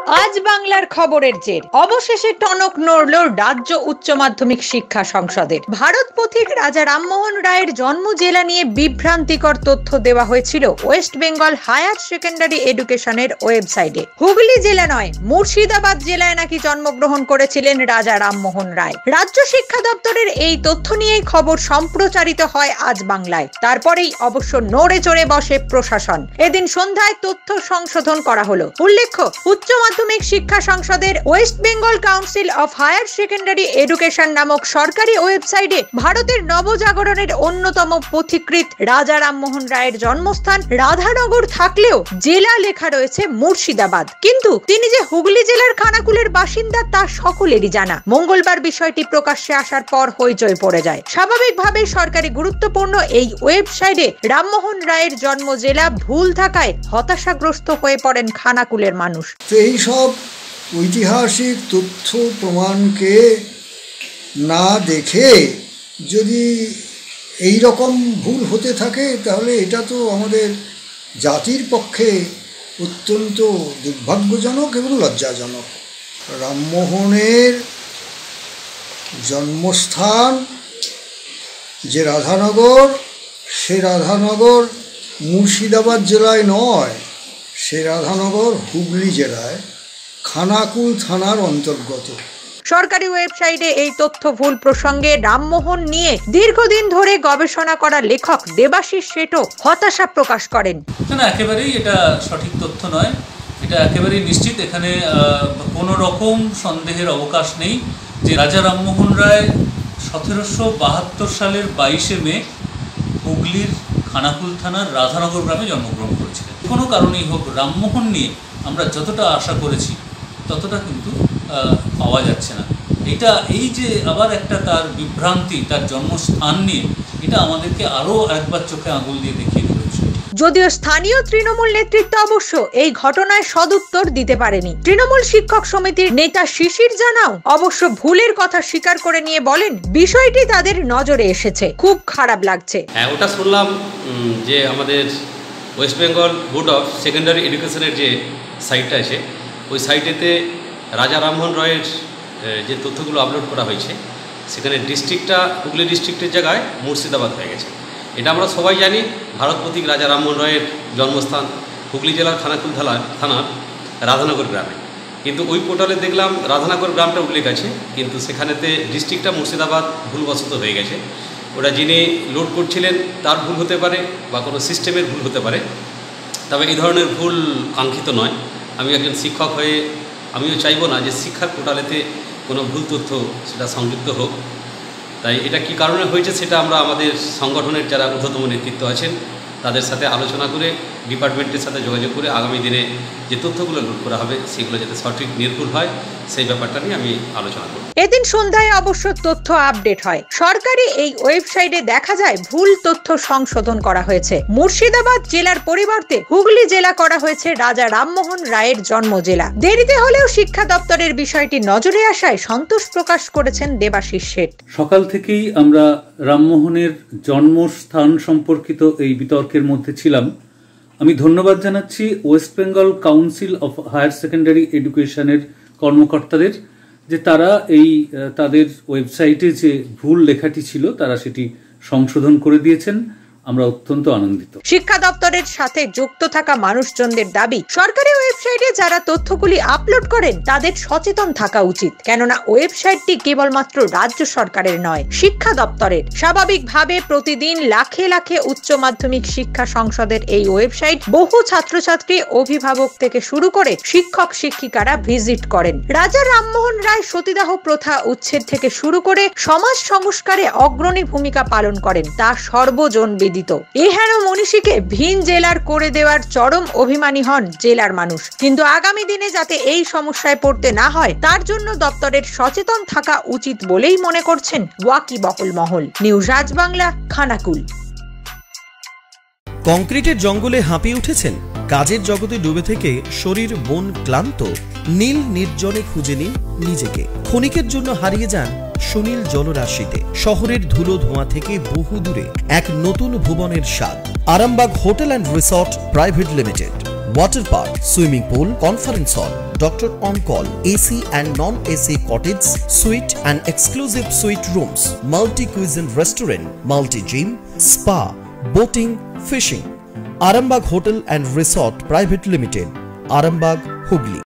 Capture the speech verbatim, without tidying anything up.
আজ বাংলার খবরের জের অবশেষে টনক নড়ল রাজ্য উচ্চ মাধ্যমিক শিক্ষা সংসদের। ভারত পথিক রাজা রামমোহন রায়ের জন্ম জেলা নিয়ে বিভ্রান্তিকর তথ্য দেওয়া হয়েছিল ওয়েস্ট বেঙ্গল হায়ার সেকেন্ডারি এডুকেশনের ওয়েবসাইটে। হুগলি জেলা নয়, মুর্শিদাবাদ জেলায় নাকি জন্মগ্রহণ করেছিলেন রাজা রামমোহন রায়। রাজ্য শিক্ষা দপ্তরের এই তথ্য নিয়েই খবর সম্প্রচারিত হয় আজ বাংলায়। তারপরেই অবশ্য নড়ে চড়ে বসে প্রশাসন। এদিন সন্ধ্যায় তথ্য সংশোধন করা হলো। উল্লেখ্য, উচ্চ মাধ্যমিক শিক্ষা সংসদের West Bengal council of higher secondary education নামক সরকারি ওয়েবসাইটে ভারতের নবজাগরণের অন্যতম পথিকৃৎ রাজা রামমোহন রায়ের জন্মস্থান রাধানগর থাকলেও জেলা লেখা রয়েছে মুর্শিদাবাদ। কিন্তু তিনি যে হুগলি জেলার খানাকুলের বাসিন্দা তা সকলেরই জানা। মঙ্গলবার বিষয়টি প্রকাশ্যে আসার পর হইচই পড়ে যায়। স্বাভাবিকভাবে সরকারি গুরুত্বপূর্ণ এই ওয়েবসাইটে রামমোহন রায়ের জন্ম জেলা ভুল থাকায় হতাশাগ্রস্ত হয়ে পড়েন খানাকুলের মানুষ। এই সব ঐতিহাসিক তথ্য প্রমাণকে না দেখে যদি এই রকম ভুল হতে থাকে তাহলে এটা তো আমাদের জাতির পক্ষে অত্যন্ত দুর্ভাগ্যজনক এবং লজ্জাজনক। রামমোহনের জন্মস্থান যে রাধানগর, সে রাধানগর মুর্শিদাবাদ জেলায় নয়, সে রাধানগর হুগলি জেলায় খানাকুল থানার অন্তর্গত। সরকারি ওয়েবসাইটে এই তথ্য ভুল প্রসঙ্গে রামমোহন নিয়ে দীর্ঘদিন ধরে গবেষণা করা লেখক দেবাশিস শেঠও হতাশা প্রকাশ করেন। না, একেবারেই এটা সঠিক তথ্য নয়। এটা একেবারেই নিশ্চিত, এখানে কোনো রকম সন্দেহের অবকাশ নেই যে রাজা রামমোহন রায় সতেরোশো বাহাত্তর সালের বাইশে মে হুগলির খানাকুল থানার রাধানগর গ্রামে জন্মগ্রহণ করেছিলেন। কোনো কারণেই হোক রামমোহন নিয়ে আমরা যতটা আশা করেছি ততটা কিন্তু পাওয়া যাচ্ছে না। এটা এই যে আবার একটা তার বিভ্রান্তি, তার জন্মস্থান নিয়ে, এটা আমাদেরকে আরও একবার চোখে আঙুল দিয়ে দেখিয়ে দিল। যদিও স্থানীয় তৃণমূল নেতৃত্ব অবশ্য এই ঘটনায় সদুত্তর দিতে পারেনি। তৃণমূল শিক্ষক সমিতির নেতা শিশির জানাও অবশ্য ভুলের কথা স্বীকার করে নিয়ে বলেন, বিষয়টি তাদের নজরে এসেছে, খুব খারাপ লাগছে। হ্যাঁ, ওটা শুনলাম যে আমাদের West Bengal board of secondary এডুকেশনের যে সাইটটা আছে, ওই সাইটেতে রাজা রামমোহন রায়ের যে তথ্যগুলো আপলোড করা হয়েছে, সেখানে ডিস্ট্রিক্টটা হুগলি ডিস্ট্রিক্টের জায়গায় মুর্শিদাবাদ হয়ে গেছে। এটা আমরা সবাই জানি। ভারত পথিক রাজা রামমোহন রায়ের জন্মস্থান হুগলি জেলার খানাকুল থানার থানার রাধানগর গ্রামে, কিন্তু ওই পোর্টালে দেখলাম রাধানগর গ্রামটা উল্লেখ আছে, কিন্তু সেখানেতে ডিস্ট্রিক্টটা মুর্শিদাবাদ ভুলবশত হয়ে গেছে। ওটা যিনি লোড করছিলেন তার ভুল হতে পারে বা কোনো সিস্টেমের ভুল হতে পারে, তবে এই ধরনের ভুল কাঙ্ক্ষিত নয়। আমি একজন শিক্ষক হয়ে আমিও চাইব না যে শিক্ষার পোর্টালেতে কোনো ভুল তথ্য সেটা সংযুক্ত হোক। তাই এটা কী কারণে হয়েছে সেটা আমরা আমাদের সংগঠনের যারা ঊর্ধ্বতম নেতৃত্ব আছেন তাদের সাথে আলোচনা করে, ডিপার্টমেন্টের সাথে যোগাযোগ করে আগামী দিনে যে তথ্যগুলো লোড করা হবে সেগুলো যাতে সঠিক নির্ভুল হয় সেই ব্যাপারটা নিয়ে আমি আলোচনা করব। এদিন সন্ধ্যায় অবশ্য তথ্য আপডেট হয়। সরকারি এই ওয়েবসাইটে দেখা যায় ভুল তথ্য সংশোধন করা হয়েছে। মুর্শিদাবাদ জেলার পরিবর্তে হুগলি জেলা করা হয়েছে রাজা রামমোহন রায়ের জন্ম জেলা। দেরিতে হলেও শিক্ষা দপ্তরের বিষয়টি নজরে আসায় সন্তোষ প্রকাশ করেছেন দেবাশিস শেঠ। সকাল থেকেই আমরা রামমোহনের জন্মস্থান সম্পর্কিত এই বিতর্কের মধ্যে ছিলাম। আমি ধন্যবাদ জানাচ্ছি West Bengal council of higher secondary এডুকেশনের কর্মকর্তাদের যে তারা এই তাদের ওয়েবসাইটে যে ভুল লেখাটি ছিল তারা সেটি সংশোধন করে দিয়েছেন। আমরা অত্যন্ত আনন্দিত। শিক্ষা দপ্তরের সাথে যুক্ত থাকা মানুষজনদের দাবি, সরকারি ওয়েবসাইটে যারা তথ্যগুলি আপলোড করেন তাদের সচেতন থাকা উচিত, কেননা ওয়েবসাইটটি কেবলমাত্র রাজ্য সরকারের নয়, শিক্ষা দপ্তরের। স্বাভাবিকভাবে প্রতিদিন লাখে লাখে উচ্চ মাধ্যমিক শিক্ষা সংসদের এই ওয়েবসাইট বহু ছাত্রছাত্রী, অভিভাবক থেকে শুরু করে শিক্ষক শিক্ষিকারা ভিজিট করেন। রাজা রামমোহন রায় সতীদাহ প্রথা উচ্ছেদ থেকে শুরু করে সমাজ সংস্কারে অগ্রণী ভূমিকা পালন করেন, তা সর্বজন বিদিত। এহেন মনীষীকে ভিন জেলার করে দেওয়ার চরম অভিমানী হন জেলার মানুষ। কিন্তু আগামী দিনে যাতে এই সমস্যায় পড়তে না হয় তার জন্য দপ্তরের সচেতন থাকা উচিত বলেই মনে করছেন ওয়াকিবহুল মহল। নিউজ আজ বাংলা, খানাকুল। কংক্রিটের জঙ্গলে হাঁপিয়ে উঠেছেন? কাজের জগতে ডুবে থেকে শরীর মন ক্লান্ত? নীল নির্জনে খুঁজে নিন নিজেকে। ক্ষণিকের জন্য হারিয়ে যান সুনীল জলরাশিতে। শহরের ধুলো ধোঁয়া থেকে বহু দূরে এক নতুন ভুবনের স্বাদ। Arambagh hotel and resort private limited. water park, swimming pool, conference hall, doctor on call, A C and non-A C cottage, suite and exclusive suite rooms, multi-cuisine restaurant, multi-gym, spa, boating, fishing. Aajbangla Hotel and Resort Private Limited, Aajbangla, Hooghly.